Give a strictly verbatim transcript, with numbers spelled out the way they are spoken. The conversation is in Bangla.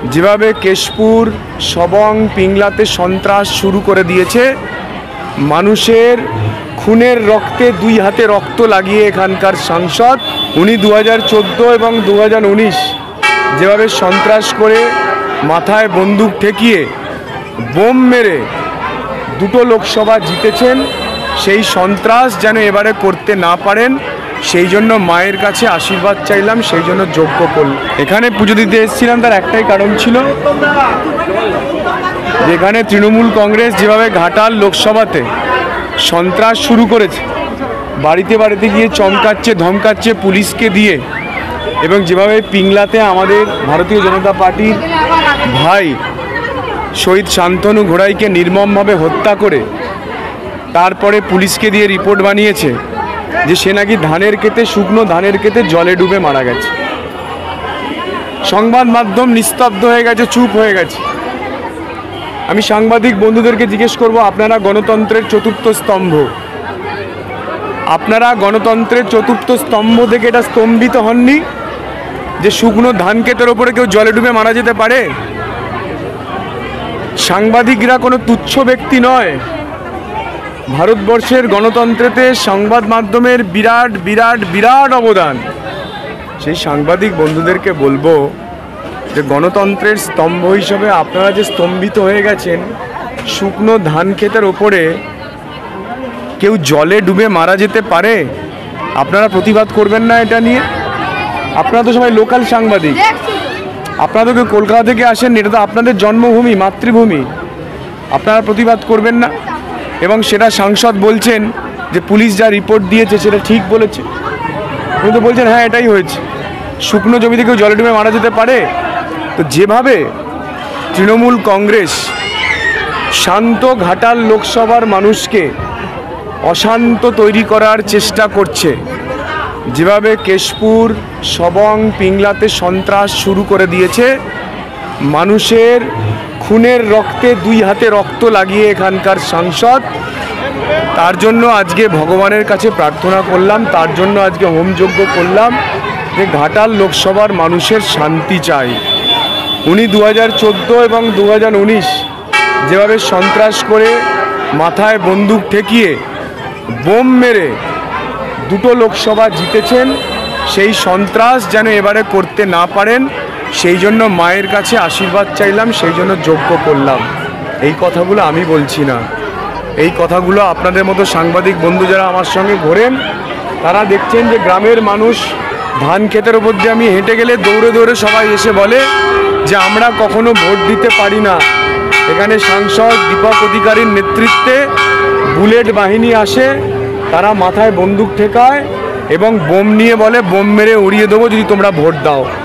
যেভাবে কেশপুর সবং পিংলাতে সন্ত্রাস শুরু করে দিয়েছে, মানুষের খুনের রক্তে দুই হাতে রক্ত লাগিয়ে এখানকার সাংসদ উনি দু হাজার চোদ্দো এবং দু হাজার উনিশ যেভাবে সন্ত্রাস করে মাথায় বন্দুক ঠেকিয়ে বোম মেরে দুটো লোকসভা জিতেছেন, সেই সন্ত্রাস যেন এবারে করতে না পারেন সেই জন্য মায়ের কাছে আশীর্বাদ চাইলাম, সেই জন্য যজ্ঞ করলাম। এখানে পুজো দিতে এসেছিলাম, তার একটাই কারণ ছিল, যেখানে তৃণমূল কংগ্রেস যেভাবে ঘাটাল লোকসভাতে সন্ত্রাস শুরু করেছে, বাড়িতে বাড়িতে গিয়ে চমকাচ্ছে ধমকাচ্ছে পুলিশকে দিয়ে, এবং যেভাবে পিংলাতে আমাদের ভারতীয় জনতা পার্টির ভাই শহীদ শান্তনু ঘোড়াইকে নির্মমভাবে হত্যা করে তারপরে পুলিশকে দিয়ে রিপোর্ট বানিয়েছে যে সে নাকি ধানের ক্ষেতে শুকনো ধানের ক্ষেতে জলে ডুবে মারা গেছে। সংবাদ মাধ্যম নিস্তব্ধ হয়ে গেছে, চুপ হয়ে গেছে। আমি সাংবাদিক বন্ধুদেরকে জিজ্ঞেস করব, আপনারা গণতন্ত্রের চতুর্থ স্তম্ভ, আপনারা গণতন্ত্রের চতুর্থ স্তম্ভ থেকে এটা স্তম্ভিত হননি যে শুকনো ধান ক্ষেতের ওপরে কেউ জলে ডুবে মারা যেতে পারে? সাংবাদিকরা কোনো তুচ্ছ ব্যক্তি নয়। ভারতবর্ষের গণতন্ত্রেতে সংবাদ মাধ্যমের বিরাট বিরাট বিরাট অবদান। সেই সাংবাদিক বন্ধুদেরকে বলবো যে গণতন্ত্রের স্তম্ভ হিসেবে আপনারা যে স্তম্ভিত হয়ে গেছেন, শুকনো ধান ক্ষেতের ওপরে কেউ জলে ডুবে মারা যেতে পারে, আপনারা প্রতিবাদ করবেন না এটা নিয়ে? আপনারা তো সবাই লোকাল সাংবাদিক, আপনারা তো কেউ কলকাতা থেকে আসেন, এটা তো আপনাদের জন্মভূমি, মাতৃভূমি, আপনারা প্রতিবাদ করবেন না? এবং সেটা সাংসদ বলছেন যে পুলিশ যা রিপোর্ট দিয়েছে সেটা ঠিক বলেছে, উনি তো বলছেন হ্যাঁ এটাই হয়েছে, শুকনো জমিতে কেউ জলে ডুবে মারা যেতে পারে? তো যেভাবে তৃণমূল কংগ্রেস শান্ত ঘাটাল লোকসভার মানুষকে অশান্ত তৈরি করার চেষ্টা করছে, যেভাবে কেশপুর সবং পিংলাতে সন্ত্রাস শুরু করে দিয়েছে, মানুষের খুনের রক্তে দুই হাতে রক্ত লাগিয়ে এখানকার সাংসদ, তার জন্য আজকে ভগবানের কাছে প্রার্থনা করলাম, তার জন্য আজকে হোমযজ্ঞ করলাম যে ঘাটাল লোকসভার মানুষের শান্তি চাই। উনি দু হাজার চোদ্দো এবং দু হাজার উনিশ যেভাবে সন্ত্রাস করে মাথায় বন্দুক ঠেকিয়ে বোম মেরে দুটো লোকসভা জিতেছেন, সেই সন্ত্রাস যেন এবারে করতে না পারেন সেই জন্য মায়ের কাছে আশীর্বাদ চাইলাম, সেই জন্য যজ্ঞ করলাম। এই কথাগুলো আমি বলছি না, এই কথাগুলো আপনাদের মতো সাংবাদিক বন্ধু যারা আমার সঙ্গে ঘোরেন তারা দেখছেন যে গ্রামের মানুষ ধান ক্ষেতের ওপর দিয়ে আমি হেঁটে গেলে দৌড়ে দৌড়ে সবাই এসে বলে যে আমরা কখনো ভোট দিতে পারি না। এখানে সাংসদ দীপক অধিকারীর নেতৃত্বে বুলেট বাহিনী আসে, তারা মাথায় বন্দুক ঠেকায় এবং বোম নিয়ে বলে বোম মেরে উড়িয়ে দেবো যদি তোমরা ভোট দাও।